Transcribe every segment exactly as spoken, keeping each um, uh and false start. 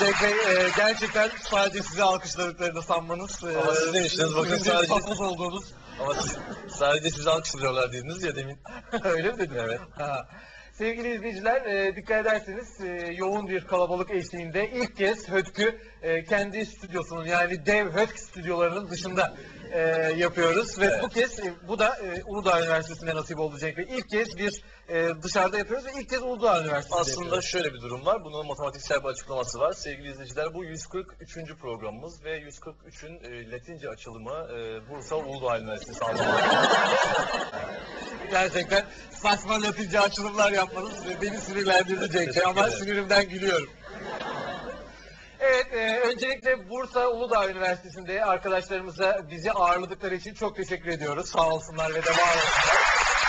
Cenk Bey, e, gerçekten sadece sizi alkışladıklarını sanmanız. E, Ama siz demiştiniz bakın sadece safız olduğunuz. Ama siz, sadece sizi alkışlıyorlar dediniz ya demin. Öyle mi dedin? Evet. Ha. Sevgili izleyiciler, e, dikkat ederseniz e, yoğun bir kalabalık eşliğinde ilk kez Hötkü e, kendi stüdyosunun, yani dev Hötk stüdyolarının dışında e, yapıyoruz. Ve Evet. bu kez e, bu da e, Uludağ Üniversitesi'nde nasip oldu Cenk Bey. İlk kez bir e, dışarıda yapıyoruz ve ilk kez Uludağ Üniversitesi'nde Aslında yapıyoruz. şöyle bir durum var. Bunun matematiksel bir açıklaması var. Sevgili izleyiciler, bu yüz kırk üçüncü programımız ve yüz kırk üçün e, Latince açılımı e, Bursa Uludağ Üniversitesi anlamında. Gerçekten saçma Latince açılımlar yapmanız beni sinirlendirdi Cenk Bey, Teşekkür ama ederim. sinirimden gülüyorum. Evet, e, öncelikle Bursa Uludağ Üniversitesi'nde arkadaşlarımıza bizi ağırladıkları için çok teşekkür ediyoruz. Sağ olsunlar ve de var olsunlar.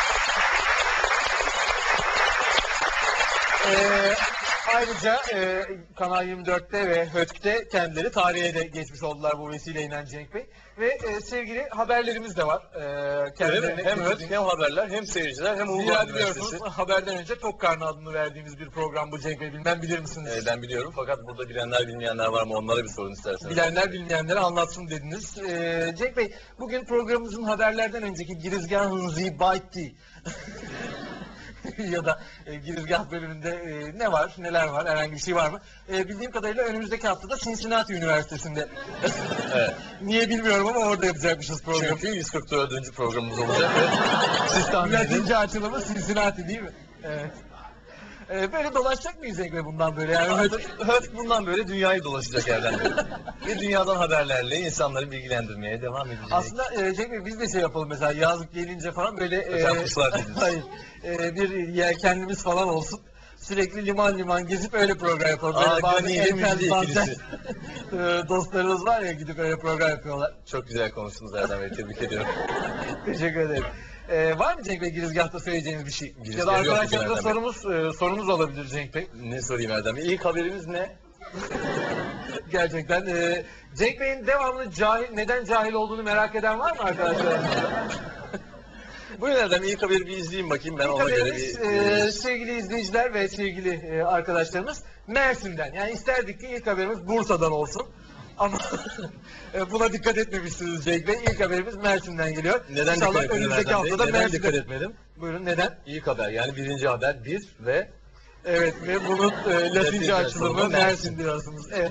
E, ayrıca e, Kanal yirmi dört'te ve Hötk'te kendileri tarihe de geçmiş oldular bu vesileyle Cenk Bey. Ve e, sevgili haberlerimiz de var. E, kendilerine Hem Hötk getirdiğimiz- hem haberler hem seyirciler hem Uludağ Zira Üniversitesi. biliyorsunuz haberden önce Tok Karnı adını verdiğimiz bir program bu Cenk Bey. Bilmem bilir misiniz? E, ben biliyorum fakat burada bilenler bilmeyenler var mı, onlara bir sorun isterseniz. Bilenler bilmeyenlere anlatsın dediniz. Ee, Cenk Bey, bugün programımızın haberlerden önceki girizgahınızı baytti. ya da e, girizgah bölümünde e, ne var, neler var, herhangi bir şey var mı? E, bildiğim kadarıyla önümüzdeki haftada Cincinnati Üniversitesi'nde. Evet. Niye bilmiyorum ama orada yapacakmışız programı. Çünkü yüz kırk dördüncü programımız olacak ve siz tahmin edin. Latince açılımı Cincinnati değil mi? Evet. Ee, böyle dolaşacak mıyız Cenk Bey bundan böyle? Yani Hötk Hötk bundan böyle dünyayı dolaşacak yerden beri. Ve dünyadan haberlerle insanları bilgilendirmeye devam edecek. aslında e, Cenk Bey biz de şey yapalım mesela yazlık gelince falan böyle Özel kurslar dediniz. hayır, e, bir yelkenlimiz falan olsun. Sürekli liman liman gezip öyle program yapalım. Aa, Böyle bazı Gani ile entel Müjde dantel, ikilisi. e, dostlarımız var ya, gidip öyle program yapıyorlar. Çok güzel konuştunuz Erdem Bey, tebrik ediyorum. Teşekkür ederim. Ee, var mı Cenk Bey girizgahta söyleyeceğiniz bir şey? Ya Girizgahı da yok bugün arkadaşlarımıza Erdem Bey. sorumuz, e, sorumuz olabilir Cenk Bey. Ne sorayım Erdem Bey? İlk haberimiz ne? Gerçekten. E, Cenk Bey'in devamlı cahil, neden cahil olduğunu merak eden var mı arkadaşlarımızda? Buyurun Erdem Bey, ilk haberi bir izleyeyim bakayım, ben İlk ona göre haberimiz, bir... e, sevgili izleyiciler ve sevgili e, arkadaşlarımız, Mersin'den. Yani isterdik ki ilk haberimiz Bursa'dan olsun. Ama e, buna dikkat etmemişsiniz Cenk Bey. İlk haberimiz Mersin'den geliyor. Neden İnşallah dikkat etmedim önümüzdeki Erdem Bey? haftada Neden Mersin'de... dikkat etmedim? Buyurun, neden? İlk haber, yani birinci haber bir ve... Evet, ve bunun e, Latince Latince açılımı açılımı Mersin Mersin. diyorsunuz. Evet.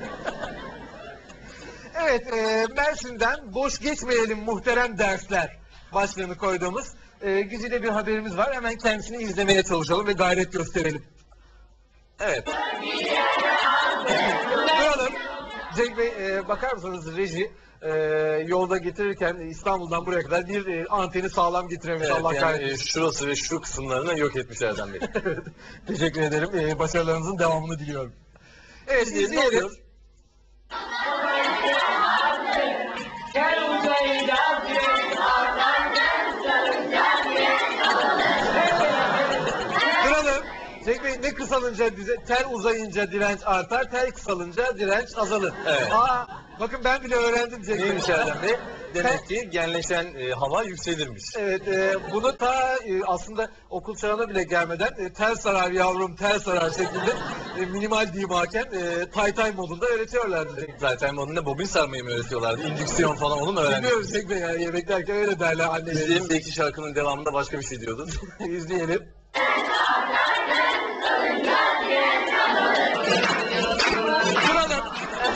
Evet, e, Mersin'den boş geçmeyelim muhterem dersler başlığını koyduğumuz e, güzide bir haberimiz var. Hemen kendisini izlemeye çalışalım ve gayret gösterelim. Evet. Duralım. Cenk Bey, e, bakar mısınız reji e, yolda getirirken İstanbul'dan buraya kadar bir e, anteni sağlam getiremiş, Evet, Allah yani kahretsin. e, şurası ve şu kısımlarını yok etmiş Erdem Bey. Teşekkür ederim. E, başarılarınızın devamını diliyorum. Evet, İzleyelim, ne izleyelim. oluyor? Duralım. Cenk Bey, ne kısalınca dize, tel uzayınca direnç artar, tel kısalınca direnç azalır. Evet. Aa, bakın ben bile öğrendim Cenk Bey. Neymiş Erdem Bey? Demek ki genleşen e, hava yükselirmiş. Evet, e, bunu ta e, aslında okul çağına bile gelmeden e, tel sarar yavrum, tel sarar şeklinde e, minimal dimaken e, tay tay modunda öğretiyorlardı Cenk Bey. Zaten onun da bobin sarmayı mı öğretiyorlardı? İndüksiyon falan, onu mu öğrendik? Bilmiyorum Cenk Bey, yani yemek derken öyle derler annelerimiz. İzleyelim, belki şarkının devamında başka bir şey diyordu. İzleyelim. Duralım.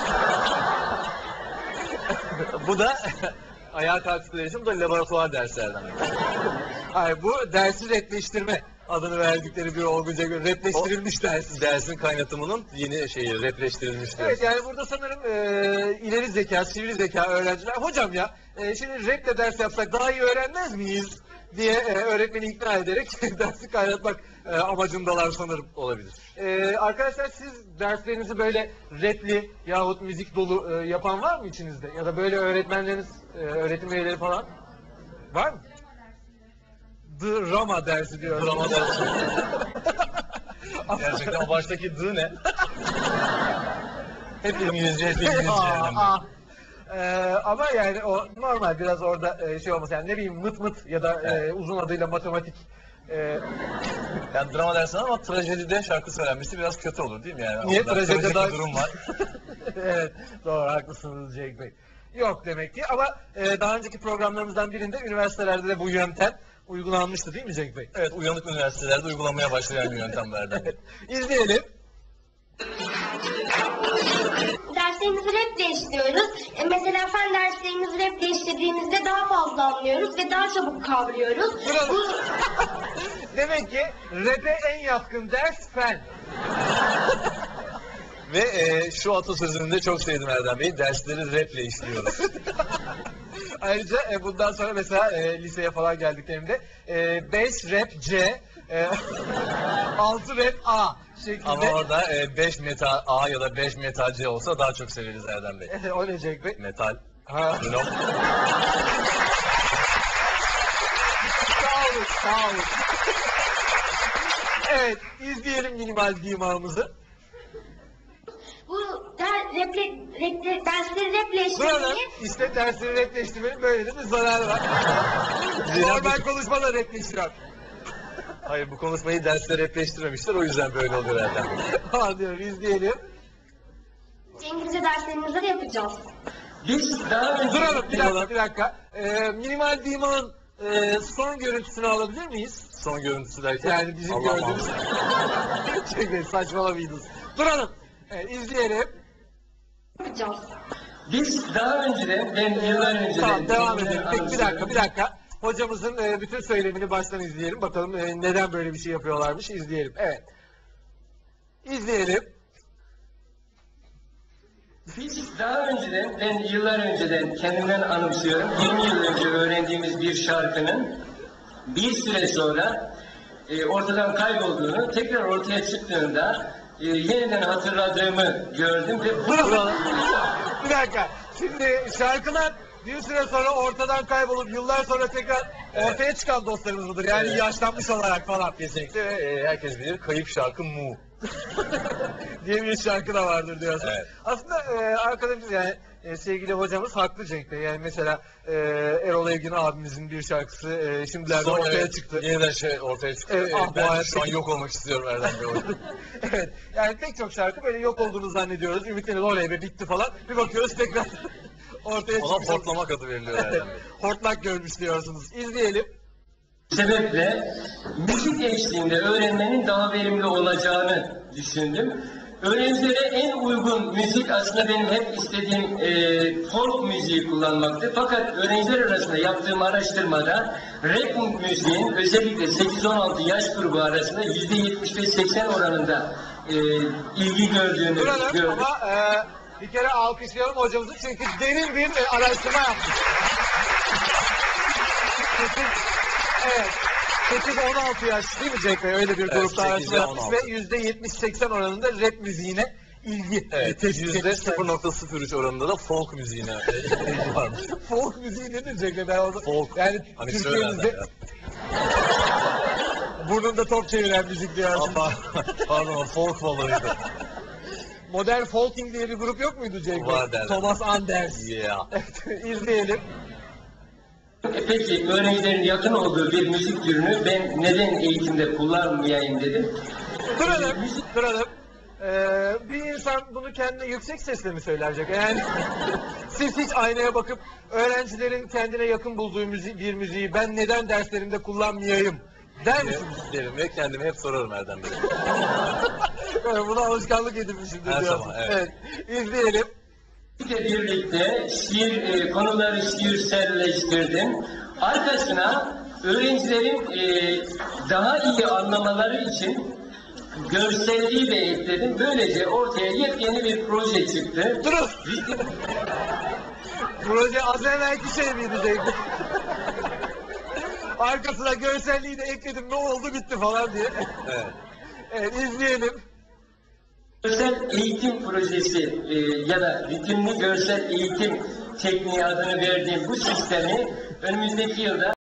Bu da ayağa kalktıkları için bu da laboratuvar derslerden. Hayır, bu dersi repleştirme adını verdikleri bir olgunca göre repleştirilmiş ders. Dersin kaynatımının yeni şeyi repleştirilmiş diyor. Evet, yani burada sanırım e, ileri zeka, sivri zeka öğrenciler, hocam ya e, şimdi raple ders yapsak daha iyi öğrenmez miyiz diye e, öğretmeni ikna ederek dersi kaynatmak e, amacındalar sanırım. Olabilir. E, arkadaşlar, siz derslerinizi böyle rapli yahut müzik dolu e, yapan var mı içinizde? Ya da böyle öğretmenleriniz, e, öğretim üyeleri falan var mı? Drama dersi diyor. Drama dersi. Gerçekten o baştaki dı ne? Hep İngilizce, hep İngilizce. Aa, Erdem Bey. aa. Ee, ama yani o normal biraz orada e, şey olması, yani ne bileyim mıt mıt ya da e, Evet. uzun adıyla matematik e, Yani drama dersen ama trajedide şarkı söylenmesi biraz kötü olur değil mi yani? Niye? Orada Trajedide trajik daha- bir durum var. Evet, doğru haklısınız Cenk Bey. Yok demek ki ama e, daha önceki programlarımızdan birinde üniversitelerde de bu yöntem uygulanmıştı değil mi Cenk Bey? Evet, uyanık üniversitelerde uygulamaya başlayan bir yöntemlerden biri. İzleyelim. Derslerimizi raple işliyoruz. E, mesela fen derslerimizi raple işlediğimizde daha fazla anlıyoruz ve daha çabuk kavruyoruz. Bravo. Bu Demek ki rap'e en yatkın ders fen. Ve e, şu atasözünü de çok sevdim Erdem Bey. Dersleri raple işliyoruz. Ayrıca e, bundan sonra mesela e, liseye falan geldiklerinde e, beş rap C, e, altı rap A şeklinde. Ama orada e, beş metal A ya da beş metal C olsa daha çok severiz Erdem Bey. o ne Cenk Bey? Metal. Ha. Blok. Sağ olun, sağ olun. Evet, izleyelim minimal dimağımızı. bu der, raple, raple, dersleri raple Buranın işlemeyi işte dersleri repleştirmenin böyle de bir zararı var. Normal konuşmalar repleştiriyor. Hayır, bu konuşmayı derste repleştirmemişler, o yüzden böyle oluyor Erdem Bey. Anlıyorum, izleyelim. İngilizce derslerimizde de yapacağız. Biz daha önce Duralım, bir dakika, bir dakika. Ee, minimal dimağın e, son görüntüsünü alabilir miyiz? Son görüntüsü derken. Yani bizim Allah gördüğümüz... Allah. Çünkü saçmalamayınız. Duralım. Evet, izleyelim. Yapacağız. biz daha önceden ben yıllar önceden Tamam, devam kendimden edelim. Peki bir dakika, anımsıyorum. bir dakika. Hocamızın e, bütün söylemini baştan izleyelim. Bakalım e, neden böyle bir şey yapıyorlarmış. İzleyelim. Evet. İzleyelim. Biz daha önceden ben yıllar önceden kendimden anımsıyorum. yirmi yıl önce öğrendiğimiz bir şarkının bir süre sonra e, ortadan kaybolduğunu, tekrar ortaya çıktığında e, yeniden hatırladığımı gördüm ve bu Bir dakika. Şimdi şarkılar bir süre sonra ortadan kaybolup yıllar sonra tekrar ortaya çıkan dostlarımız mıdır? Yani Evet. yaşlanmış olarak falan. Kesinlikle e, herkes bilir, kayıp şarkı Mu. diye bir şarkı da vardır diyorsun. Evet. Aslında e, arkadaşımız yani e, sevgili hocamız haklı Cenk Bey. Yani mesela e, Erol Evgin abimizin bir şarkısı e, şimdilerde Sonra ortaya evet, çıktı. Yeniden şey ortaya çıktı. Evet, E, ah, bu ben hayat- şu an yok olmak istiyorum Erdem Bey. Evet. Yani pek çok şarkı böyle yok olduğunu zannediyoruz. Ümitleriniz oley be bitti falan. Bir bakıyoruz tekrar ortaya Ona çıkmış. hortlamak adı veriliyor Erdem Bey. Hortlak görmüş diyorsunuz. İzleyelim. sebeple müzik eşliğinde öğrenmenin daha verimli olacağını düşündüm. Öğrencilere en uygun müzik aslında benim hep istediğim e, folk müziği kullanmaktı. Fakat öğrenciler arasında yaptığım araştırmada rap müziğin özellikle sekiz on altı yaş grubu arasında yüzde yetmiş beş seksen oranında e, ilgi gördüğünü Duralım gördüm. ama e, bir kere alkışlayalım hocamızı çünkü derin bir e, araştırma yapmış. Evet. sekiz on altı yaş değil mi Cenk Bey? Öyle bir Evet, grupta araştırma sekize yapmış on altı. ve yüzde yetmiş seksen oranında rap müziğine ilgi. Evet, tespit yüzde etmiş. sıfır nokta sıfır üç oranında da folk müziğine e, ilgi varmış. Folk müziği nedir Cenk Bey? Ben orada, Folk. yani Hani Türkiye'mizde söylerler burnunda top çeviren müzik diyorsun. Ama pardon, folk balığıydı. Modern Folking diye bir grup yok muydu Cenk Bey? Var derler. Thomas Anders. Yeah. İzleyelim. E Peki öğrencilerin yakın olduğu bir müzik türünü ben neden eğitimde kullanmayayım dedim. Duralım, duralım. Ee, bir insan bunu kendine yüksek sesle mi söyleyecek? Yani siz hiç aynaya bakıp öğrencilerin kendine yakın bulduğu müzi bir müziği ben neden derslerimde kullanmayayım der misiniz? Derim ve kendime hep sorarım Erdem Bey. Evet, buna alışkanlık edinmişimdir Her diyorsun. zaman, evet. İzleyelim. Müzikle birlikte şiir e, konuları şiirselleştirdim. Arkasına öğrencilerin e, daha iyi anlamaları için görselliği de ekledim. Böylece ortaya yepyeni bir proje çıktı. Durun. Proje az evvelki şey miydi Cenk Bey? Arkasına görselliği de ekledim ne oldu bitti falan diye. Evet. Evet, izleyelim. Görsel eğitim projesi e, ya da ritimli görsel eğitim tekniği adını verdiğim bu sistemi önümüzdeki yılda